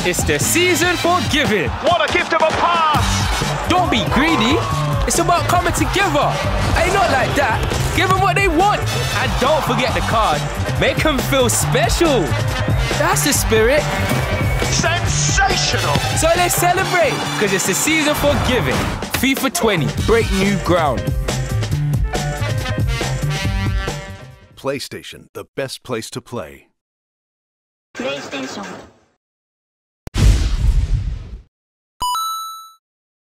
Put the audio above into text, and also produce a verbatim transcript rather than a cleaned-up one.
It's the season for giving. What a gift of a pass! Don't be greedy. It's about coming together. Ain't not like that. Give them what they want. And don't forget the card. Make them feel special. That's the spirit. Sensational! So let's celebrate, because it's the season for giving. FIFA twenty, break new ground. PlayStation, the best place to play. PlayStation